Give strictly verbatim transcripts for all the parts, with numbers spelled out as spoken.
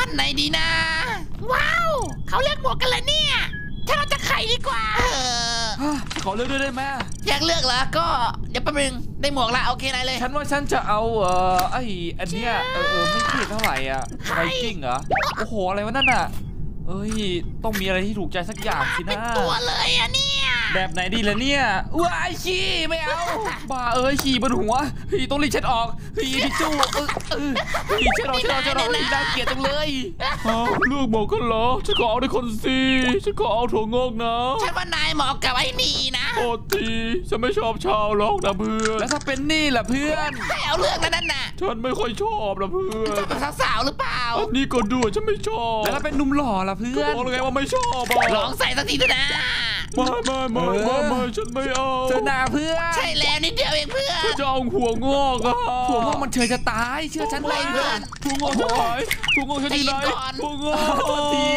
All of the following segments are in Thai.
นไหนดีนะว้าวเขาเลือกหมวกกันเลยเนี่ยถ้าเราจะไขดีกว่าเออขอเลือกด้วยได้ไหมอยากเลือกเหรอก็เดี๋ยวแป๊บนึงได้หมวกละโอเคนายเลยฉันว่าฉันจะเอาเอ่อไออันเนี้ยเออเออไม่เท่เท่าไหร่อ่ะไวกิ้งเหรอโอ้โหอะไรวะนั่นอ่ะเอ้ยต้องมีอะไรที่ถูกใจสักอย่างสินะเป็นตัวเลยอะเนี่ยแบบไหนดีล่ะเนี่ยว้ายขี้ไม่เอาบ้าเอ้ยขี้บนหัวเฮ้ยต้องรีบเช็ดออกเฮ้ยทิชชู่เออเออเฮ้ยเช็ดออกเช็ดออกเช็ดออกน่าเกลียดจังเลยฮะเลือกหมอกันเหรอฉันขอเอาในคนสิฉันขอเอาถั่วงอกนะฉันว่านายเหมาะกับไอ้นี่นะโอ้ทีฉันไม่ชอบชาวล็อกนะเพื่อนแล้วถ้าเป็นนี่ล่ะเพื่อนให้เอาเรื่องนั้นน่ะฉันไม่ค่อยชอบนะเพื่อนชอบแบบสาวๆหรือเปล่าอันนี้ก็ด้วยฉันไม่ชอบแล้วถ้าเป็นหนุ่มหล่อล่ะเพื่อนบอกเลยว่าไม่ชอบลองใส่สักทีเถอะนะไม่ไม่ไม่ไม่ไม่ฉันไม่เอาเจอหน้าเพื่อนใช่แล้วนิดเดียวเองเพื่อนจะเอาหัวงอกอะหัวงอกมันเฉยจะตายเชื่อฉันเลยเพื่อนหัวงอกจะหายหัวงอกฉันดีไหนหัวงอกที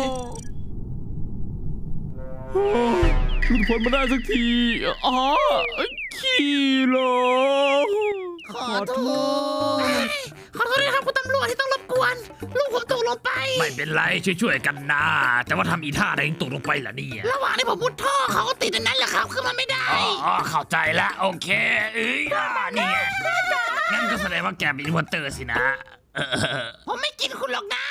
หลุดพ้นมาได้สักทีอ๋อขี้หรอขอโทษขอโทษด้วยครับคุณตำรวจที่ต้องรบกวนลูกผมตกลงไปไม่เป็นไรช่วยๆกันนะแต่ว่าทำอีท่าอะไรตกลงไปล่ะเนี่ยระหว่างที่ผมมุดท่อเขาก็ติดในนั้นแหละครับขึ้นมาไม่ได้อ๋อเข้าใจแล้วโอเคเอ้ยนี่ไงงั้นก็แสดงว่าแกเป็นอินเวอร์เตอร์สินะผมไม่กินคุณหรอกนะ